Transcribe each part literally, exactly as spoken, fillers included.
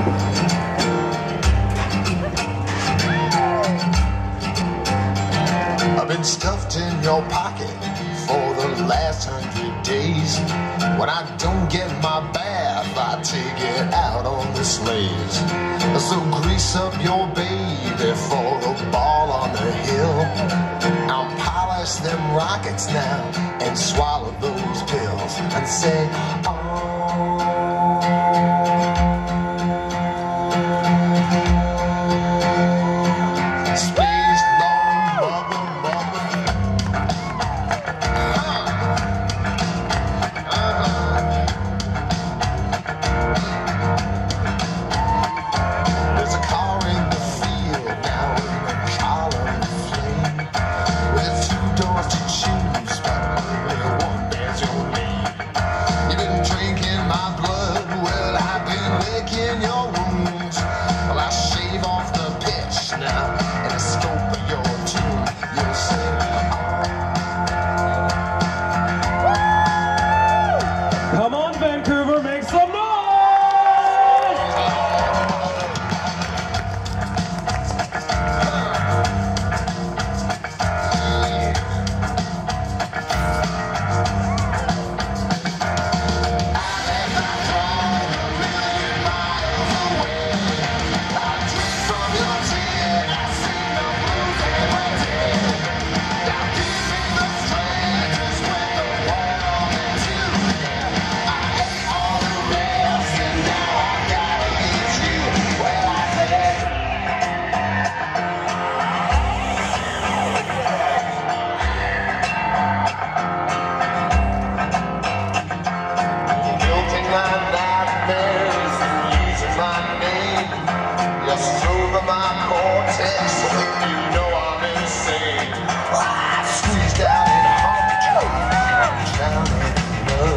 I've been stuffed in your pocket for the last hundred days. When I don't get my bath, I take it out on the slaves. So grease up your baby for the ball on the hill. I'll polish them rockets now and swallow those pills and say, oh. Come on, Vancouver, make some noise!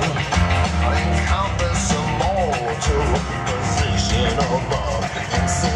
Above and say